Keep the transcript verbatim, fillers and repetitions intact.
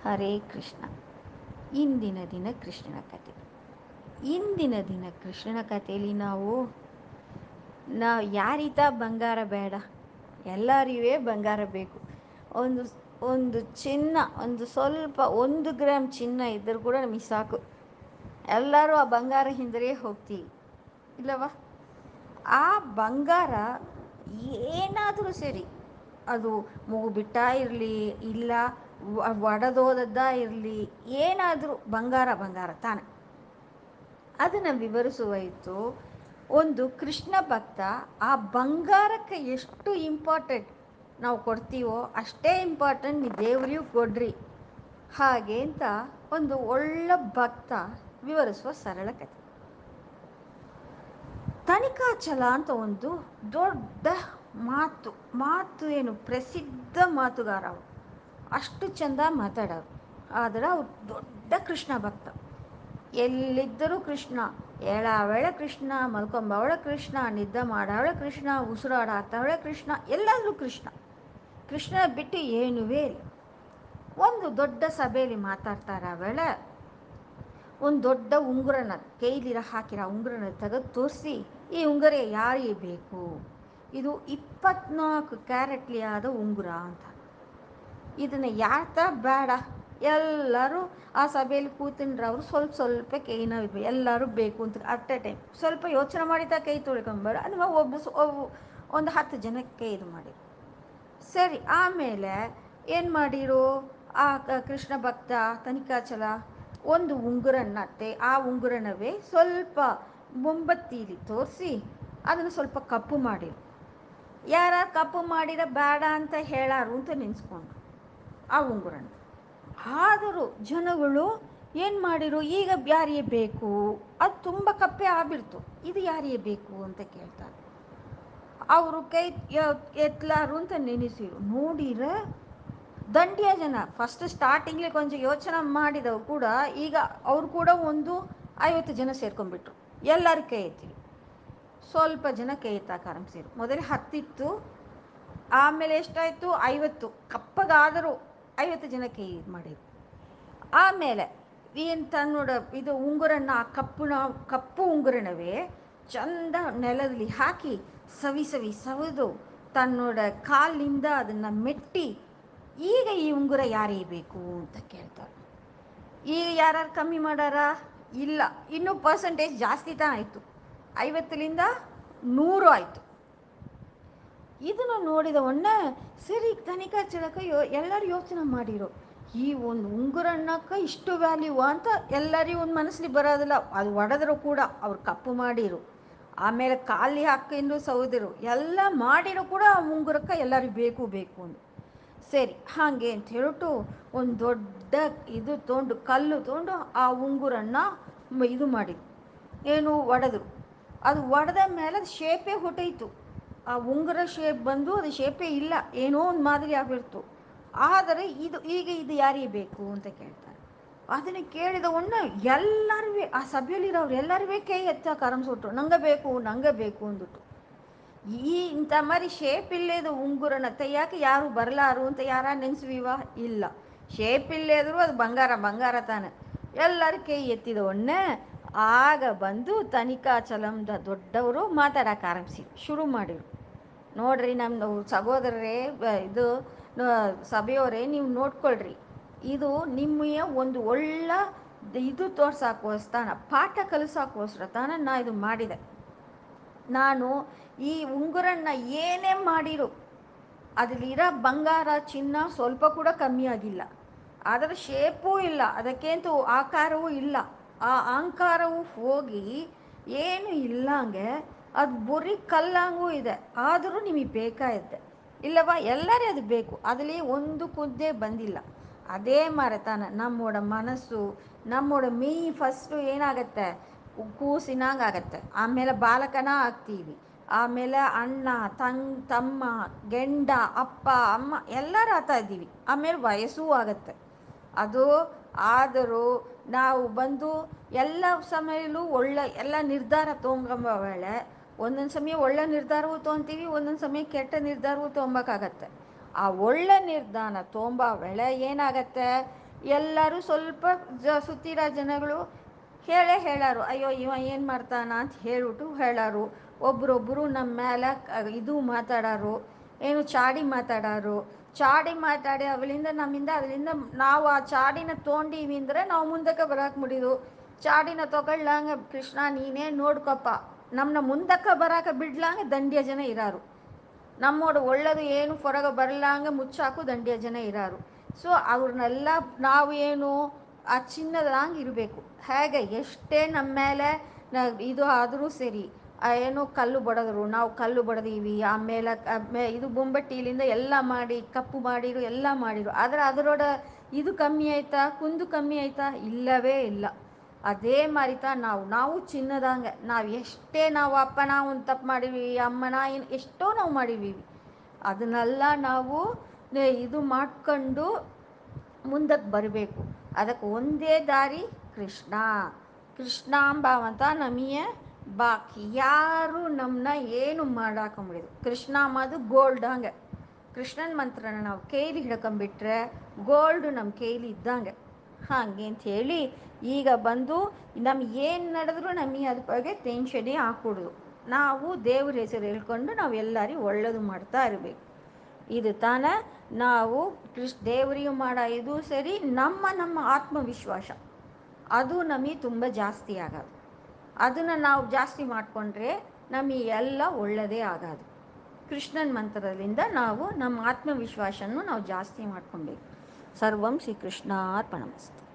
ಹರೇ ಕೃಷ್ಣ. ಇಂದಿನ ದಿನ ಕೃಷ್ಣನ ಕಥೆ. ಇಂದಿನ ದಿನ ಕೃಷ್ಣನ ಕಥೆಯಲ್ಲಿ ನಾವು ನಾವು ಯಾರಿತ ಬಂಗಾರ ಬೇಡ, ಎಲ್ಲರಿಗೂ ಬಂಗಾರ ಬೇಕು. ಒಂದು ಒಂದು ಚಿನ್ನ, ಒಂದು ಸ್ವಲ್ಪ ಒಂದು ಗ್ರಾಮ್ ಚಿನ್ನ ಇದ್ದರೂ ಕೂಡ ನಮಗೆ ಸಾಕು. ಎಲ್ಲರೂ ಆ ಬಂಗಾರ ಹಿಂದೆ ಹೋಗ್ತೀವಿ ಇಲ್ಲವಾ? ಆ ಬಂಗಾರ ಏನಾದರೂ ಸರಿ, ಅದು ಮುಗುಬಿಟ್ಟ ಇರಲಿ, ಇಲ್ಲ ಒಡೆದೋದದ್ದ ಇರಲಿ, ಏನಾದರೂ ಬಂಗಾರ ಬಂಗಾರ ತಾನೆ. ಅದನ್ನು ವಿವರಿಸುವಾಯಿತು. ಒಂದು ಕೃಷ್ಣ ಭಕ್ತ ಆ ಬಂಗಾರಕ್ಕೆ ಎಷ್ಟು ಇಂಪಾರ್ಟೆಂಟ್ ನಾವು ಕೊಡ್ತೀವೋ ಅಷ್ಟೇ ಇಂಪಾರ್ಟೆಂಟ್ ದೇವರಿಗೂ ಕೊಡ್ರಿ ಹಾಗೆ ಅಂತ ಒಂದು ಒಳ್ಳೆ ಭಕ್ತ ವಿವರಿಸುವ ಸರಳ ಕಥೆ. ತನಿಕಾಚಲ ಅಂತ ಒಂದು ದೊಡ್ಡ ಮಾತು ಮಾತು ಏನು ಪ್ರಸಿದ್ಧ ಮಾತುಗಾರ. ಅವರು ಅಷ್ಟು ಚೆಂದ ಮಾತಾಡೋರು. ಆದರೆ ಅವ್ರು ದೊಡ್ಡ ಕೃಷ್ಣ ಭಕ್ತ. ಎಲ್ಲಿದ್ದರೂ ಕೃಷ್ಣ, ಏಳಾವಳೆ ಕೃಷ್ಣ, ಮಲ್ಕೊಂಬವಳೆ ಕೃಷ್ಣ, ನಿದ್ದೆ ಮಾಡವಳೆ ಕೃಷ್ಣ, ಉಸಿರಾಡಾಡ್ತಾವಳೆ ಕೃಷ್ಣ, ಎಲ್ಲಾದರೂ ಕೃಷ್ಣ. ಕೃಷ್ಣ ಬಿಟ್ಟು ಏನೂವೇ ಇಲ್ಲ. ಒಂದು ದೊಡ್ಡ ಸಭೆಯಲ್ಲಿ ಮಾತಾಡ್ತಾರೆ ಅವಳೆ. ಒಂದು ದೊಡ್ಡ ಉಂಗುರನ ಕೈಲಿರ ಹಾಕಿರೋ ಉಂಗುರನ ತೆಗೆದು ತೋರಿಸಿ, ಈ ಉಂಗುರ ಯಾರಿಗೆ ಬೇಕು? ಇದು ಇಪ್ಪತ್ನಾಲ್ಕು ಕ್ಯಾರೆಟ್ಲಿ ಆದ ಉಂಗುರ ಅಂತ. ಇದನ್ನು ಯಾರ್ತ ಬೇಡ? ಎಲ್ಲರೂ ಆ ಸಭೆಯಲ್ಲಿ ಕೂತಿಂಡ್ರೆ ಅವರು ಸ್ವಲ್ಪ ಸ್ವಲ್ಪ ಕೈ ನೋವು, ಎಲ್ಲರೂ ಬೇಕು ಅಂತ ಅಟ್ ಎ ಟೈಮ್ ಸ್ವಲ್ಪ ಯೋಚನೆ ಮಾಡಿದ ಕೈ ತೊಳ್ಕೊಂಬೇಡ ಅಥವಾ ಒಬ್ಬ ಒಂದು ಹತ್ತು ಜನಕ್ಕೆ ಕೈ ಇದು ಮಾಡಿ ಸರಿ. ಆಮೇಲೆ ಏನು ಮಾಡಿರು ಆ ಕೃಷ್ಣ ಭಕ್ತ ತನಿಕಾಚಲ? ಒಂದು ಉಂಗುರನ್ನತ್ತೆ, ಆ ಉಂಗುರನವೇ ಸ್ವಲ್ಪ ಮೊಂಬತ್ತೀಲಿ ತೋರಿಸಿ ಅದನ್ನು ಸ್ವಲ್ಪ ಕಪ್ಪು ಮಾಡಿರು. ಯಾರು ಕಪ್ಪು ಮಾಡಿರ ಬೇಡ ಅಂತ ಹೇಳಾರು ಅಂತ ನೆನೆಸ್ಕೊಂಡು ಆ ಉಂಗುರನ. ಆದರೂ ಜನಗಳು ಏನು ಮಾಡಿರು, ಈಗ ಯಾರಿಗೆ ಬೇಕು? ಅದು ತುಂಬ ಕಪ್ಪೆ ಆಗ್ಬಿಡ್ತು, ಇದು ಯಾರಿಗೆ ಬೇಕು ಅಂತ ಕೇಳ್ತಾರೆ. ಅವರು ಕೈ ಎತ್ತಲಾರು ಅಂತ ನೆನೆಸಿರು. ನೋಡಿರ ದಂಡಿಯ ಜನ ಫಸ್ಟ್ ಸ್ಟಾರ್ಟಿಂಗ್ಲಿ ಕೊಂಚ ಯೋಚನೆ ಮಾಡಿದವು ಕೂಡ ಈಗ ಅವ್ರು ಕೂಡ ಒಂದು ಐವತ್ತು ಜನ ಸೇರ್ಕೊಂಡ್ಬಿಟ್ರು. ಎಲ್ಲರೂ ಕೈ ಎತ್ತಿರು. ಸ್ವಲ್ಪ ಜನ ಕೈ ಎತ್ತಕ್ಕೆ ಆರಂಭಿಸಿರು. ಮೊದಲೇ ಹತ್ತಿತ್ತು, ಆಮೇಲೆ ಎಷ್ಟಾಯಿತು? ಐವತ್ತು. ಕಪ್ಪಗಾದರೂ ಐವತ್ತು ಜನ ಕೈ ಇದು ಮಾಡಿರು. ಆಮೇಲೆ ಏನು ತನ್ನೋಡ ಇದು ಉಂಗುರನ್ನ ಆ ಕಪ್ಪುನ ಕಪ್ಪು ಉಂಗುರನವೇ ಚಂದ ನೆಲದಲ್ಲಿ ಹಾಕಿ ಸವಿ ಸವಿ ಸವಿದು ತನ್ನೋಡ ಕಾಲಿನಿಂದ ಅದನ್ನು ಮೆಟ್ಟಿ, ಈಗ ಈ ಉಂಗುರ ಯಾರಿಗೆ ಬೇಕು ಅಂತ ಕೇಳ್ತಾರೆ. ಈಗ ಯಾರು ಕಮ್ಮಿ ಮಾಡಾರ? ಇಲ್ಲ, ಇನ್ನೂ ಪರ್ಸೆಂಟೇಜ್ ಜಾಸ್ತಿ ತಾನು ಆಯಿತು. ಐವತ್ತರಿಂದ ನೂರು ಆಯಿತು. ಇದನ್ನು ನೋಡಿದ ಒಣ್ಣೆ ಸರಿ ತನಿಕಾಚಲಕ ಯೋ ಎಲ್ಲರೂ ಯೋಚನೆ ಮಾಡಿರು, ಈ ಒಂದು ಉಂಗುರನ್ನಕ್ಕೆ ಇಷ್ಟು ವ್ಯಾಲ್ಯೂ ಅಂತ ಎಲ್ಲರಿಗೂ ಒಂದು ಮನಸ್ಸಲ್ಲಿ ಬರೋದಿಲ್ಲ. ಅದು ಒಡೆದ್ರು ಕೂಡ ಅವ್ರು ಕಪ್ಪು ಮಾಡಿರು, ಆಮೇಲೆ ಖಾಲಿ ಹಾಕಿಂದು ಸೌದಿರು, ಎಲ್ಲ ಮಾಡಿರೋ ಕೂಡ ಆ ಉಂಗುರಕ್ಕೆ ಎಲ್ಲರಿಗೂ ಬೇಕು ಬೇಕು ಅಂತ. ಸರಿ ಹಾಗೆ ಅಂತ ಹೇಳ್ಬಿಟ್ಟು ಒಂದು ದೊಡ್ಡ ಇದು ತೊಗೊಂಡು ಕಲ್ಲು ತೊಗೊಂಡು ಆ ಉಂಗುರನ್ನ ಇದು ಮಾಡಿದ್ರು. ಏನು ಒಡೆದ್ರು. ಅದು ಒಡೆದ ಮೇಲೆ ಅದು ಶೇಪೇ ಹೊಟ್ಟೋಯ್ತು. ಆ ಉಂಗುರ ಶೇಪ್ ಬಂದು ಅದು ಶೇಪೇ ಇಲ್ಲ, ಏನೋ ಒಂದು ಮಾದರಿ ಆಗಿಬಿಡ್ತು. ಆದರೆ ಇದು ಈಗ ಇದು ಯಾರಿಗೆ ಬೇಕು ಅಂತ ಕೇಳ್ತಾರೆ. ಅದನ್ನು ಕೇಳಿದ ಒಣ್ಣೆ ಎಲ್ಲರೂ ಆ ಸಭೆಯಲ್ಲಿರೋರು ಎಲ್ಲರೂ ಕೈ ಎತ್ತಕ್ಕೆ ಆರಂಭಿಸ್ಬಿಟ್ರು. ನಂಗೆ ಬೇಕು ನಂಗೆ ಬೇಕು ಅಂದ್ಬಿಟ್ಟು. ಈ ಇಂಥ ಮಾರಿ ಶೇಪ್ ಇಲ್ಲದ ಉಂಗುರನ ತೆಯ್ಯಾಕೆ ಯಾರು ಬರಲಾರು ಅಂತ ಯಾರ ನೆನೆಸುವಿವ? ಇಲ್ಲ. ಶೇಪ್ ಇಲ್ಲದ್ರು ಅದು ಬಂಗಾರ ಬಂಗಾರ ತಾನೆ. ಎಲ್ಲರೂ ಕೈ ಎತ್ತಿದ ಒಣ್ಣೆ ಆಗ ಬಂದು ತನಿಕಾಚಲಂದ ದೊಡ್ಡವರು ಮಾತಾಡೋಕೆ ಆರಂಭಿಸಿ ಶುರು ಮಾಡಿರು. ನೋಡ್ರಿ ನಮ್ಮ ಸಹೋದರರೇ, ಇದು ಸಭೆಯವರೇ, ನೀವು ನೋಡ್ಕೊಳ್ರಿ, ಇದು ನಿಮಗೆ ಒಂದು ಒಳ್ಳೆ ಇದು ತೋರ್ಸೋಕ್ಕೋಸ್ಕರ ಪಾಠ ಕಲಿಸೋಕ್ಕೋಸ್ಕರ ತಾನೇ ನಾ ಇದು ಮಾಡಿದೆ. ನಾನು ಈ ಉಂಗುರನ್ನ ಏನೇ ಮಾಡಿರು ಅದರಲ್ಲಿರೋ ಬಂಗಾರ ಚಿನ್ನ ಸ್ವಲ್ಪ ಕೂಡ ಕಮ್ಮಿ ಆಗಿಲ್ಲ. ಅದರ ಶೇಪೂ ಇಲ್ಲ, ಅದಕ್ಕೇಂತೂ ಆಕಾರವೂ ಇಲ್ಲ, ಆ ಅಹಂಕಾರವೂ ಹೋಗಿ ಏನು ಇಲ್ಲಂಗೆ ಅದು ಬರೀ ಕಲ್ಲಂಗೂ ಇದೆ. ಆದರೂ ನಿಮಗೆ ಬೇಕಾಯಿದ್ದೆ ಇಲ್ಲವಾ? ಎಲ್ಲರೂ ಅದು ಬೇಕು, ಅದರಲ್ಲಿ ಒಂದು ಕುದ್ದೇ ಬಂದಿಲ್ಲ. ಅದೇ ಮರೆತಾನ ನಮ್ಮೋಡ ಮನಸ್ಸು, ನಮ್ಮೋಡ ಮೀ ಫಸ್ಟು ಏನಾಗತ್ತೆ? ಕೂಸಿನಂಗೆ ಆಗತ್ತೆ, ಆಮೇಲೆ ಬಾಲಕನ ಆಗ್ತೀವಿ, ಆಮೇಲೆ ಅಣ್ಣ ತಂಗ್ ತಮ್ಮ ಗಂಡ ಅಪ್ಪ ಅಮ್ಮ ಎಲ್ಲರೂ ಆಗ್ತಾ ಇದ್ದೀವಿ, ಆಮೇಲೆ ವಯಸ್ಸೂ ಆಗುತ್ತೆ. ಅದು ಆದರೂ ನಾವು ಬಂದು ಎಲ್ಲ ಸಮಯಲ್ಲೂ ಒಳ್ಳೆ ಎಲ್ಲ ನಿರ್ಧಾರ ತೊಗೊಂಬ ವೇಳೆ ಒಂದೊಂದು ಸಮಯ ಒಳ್ಳೆ ನಿರ್ಧಾರವೂ ತೊಗೊತೀವಿ, ಒಂದೊಂದು ಸಮಯ ಕೆಟ್ಟ ನಿರ್ಧಾರವೂ ತೊಗೊಬೇಕಾಗತ್ತೆ. ಆ ಒಳ್ಳೆ ನಿರ್ಧಾರ ತೊಗೊಂಬ ವೇಳೆ ಏನಾಗತ್ತೆ? ಎಲ್ಲರೂ ಸ್ವಲ್ಪ ಜ ಸುತ್ತಿರೋ ಜನಗಳು ಹೇಳೇ ಹೇಳಾರು, ಅಯ್ಯೋ ಇವ ಏನು ಮಾಡ್ತಾನ ಅಂತ ಹೇಳ್ಬಿಟ್ಟು ಹೇಳಾರು. ಒಬ್ರೊಬ್ಬರು ನಮ್ಮ ಮೇಲೆ ಇದು ಮಾತಾಡೋರು, ಏನು ಚಾಡಿ ಮಾತಾಡೋರು. ಚಾಡಿ ಮಾತಾಡಿ ಅವಳಿಂದ ನಮ್ಮಿಂದ ಅದರಿಂದ ನಾವು ಆ ಚಾಡಿನ ತೊಗೊಂಡೀವಿ ಅಂದರೆ ನಾವು ಮುಂದಕ್ಕೆ ಬರೋಕೆ ಮುಡಿದು, ಚಾಡಿನ ತೊಗೊಳ್ಳಂಗೆ ಕೃಷ್ಣ ನೀನೇ ನೋಡ್ಕೊಪ್ಪ, ನಮ್ಮನ್ನ ಮುಂದಕ್ಕೆ ಬರೋಕೆ ಬಿಡ್ಲಂಗೆ ದಂಡಿಯ ಜನ ಇರಾರು. ನಮ್ಮೋಡು ಒಳ್ಳೇದು ಏನು ಹೊರಗೆ ಬರಲಾಂಗೆ ಮುಚ್ಚಾಕು ದಂಡಿಯ ಜನ ಇರಾರು. ಸೊ ಅವ್ರನ್ನೆಲ್ಲ ನಾವು ಏನು ಆ ಚಿನ್ನದಂಗೆ ಇರಬೇಕು. ಹೇಗೆ ಎಷ್ಟೇ ನಮ್ಮ ಮೇಲೆ ನ ಇದು ಆದರೂ ಸರಿ, ಏನು ಕಲ್ಲು ಬಡಿದ್ರು ನಾವು ಕಲ್ಲು ಬಡ್ದೀವಿ, ಆಮೇಲೆ ಮೇ ಇದು ಬೊಂಬಟ್ಟಿಲಿಂದ ಎಲ್ಲ ಮಾಡಿ ಕಪ್ಪು ಮಾಡಿರು ಎಲ್ಲ ಮಾಡಿರು, ಆದರೆ ಅದರೊಡ ಇದು ಕಮ್ಮಿ ಆಯಿತಾ, ಕುಂದು ಕಮ್ಮಿ ಆಯಿತಾ? ಇಲ್ಲವೇ ಇಲ್ಲ. ಅದೇ ಮಾರಿತ ನಾವು ನಾವು ಚಿನ್ನದಂಗೆ, ನಾವು ಎಷ್ಟೇ ನಾವು ಅಪ್ಪನ ಒಂದು ತಪ್ಪು ಮಾಡಿವಿ, ಅಮ್ಮನ ಏನು ಎಷ್ಟೋ ನಾವು ಮಾಡಿದ್ದೀವಿ, ಅದನ್ನೆಲ್ಲ ನಾವು ಇದು ಮಾಡ್ಕೊಂಡು ಮುಂದಕ್ಕೆ ಬರಬೇಕು. ಅದಕ್ಕೆ ಒಂದೇ ದಾರಿ ಕೃಷ್ಣ. ಕೃಷ್ಣಾಂಬಾವಂತ ನಮಗೆ ಬಾಕಿ ಯಾರು ನಮ್ಮನ್ನ ಏನು ಮಾಡಾಕೊಂಬಿಡಿದು. ಕೃಷ್ಣ ಅಂಬದು ಗೋಲ್ಡ್ ಹಂಗೆ, ಕೃಷ್ಣನ ಮಂತ್ರನ ನಾವು ಕೈಲಿ ಹಿಡ್ಕೊಂಬಿಟ್ರೆ ಗೋಲ್ಡು ನಮ್ಮ ಕೈಲಿ ಇದ್ದಂಗೆ. ಹಾಗೆ ಅಂಥೇಳಿ ಈಗ ಬಂದು ನಮ್ಗೆ ಏನು ನಡೆದ್ರು ನಮಗೆ ಅದ್ರ ಬಗ್ಗೆ ಟೆನ್ಷನ್ನೇ ಹಾಕ್ಕೊಡೋದು. ನಾವು ದೇವ್ರ ಹೆಸರು ಹೇಳ್ಕೊಂಡು ನಾವು ಎಲ್ಲರಿಗೂ ಒಳ್ಳೇದು ಮಾಡ್ತಾ ಇರಬೇಕು. ಇದು ತಾನೇ ನಾವು ಕೃಷ್ ದೇವರಿಗೆ ಮಾಡೋ ಇದು ಸರಿ. ನಮ್ಮ ನಮ್ಮ ಆತ್ಮವಿಶ್ವಾಸ ಅದು ನಮಗೆ ತುಂಬ ಜಾಸ್ತಿ ಆಗೋದು. ಅದನ್ನು ನಾವು ಜಾಸ್ತಿ ಮಾಡಿಕೊಂಡ್ರೆ ನಮಗೆ ಎಲ್ಲ ಒಳ್ಳೆಯದೇ ಆಗೋದು. ಕೃಷ್ಣನ ಮಂತ್ರದಿಂದ ನಾವು ನಮ್ಮ ಆತ್ಮವಿಶ್ವಾಸವನ್ನು ನಾವು ಜಾಸ್ತಿ ಮಾಡ್ಕೊಬೇಕು. ಸರ್ವಂ ಶ್ರೀ ಕೃಷ್ಣಾರ್ಪಣಮಸ್ತು.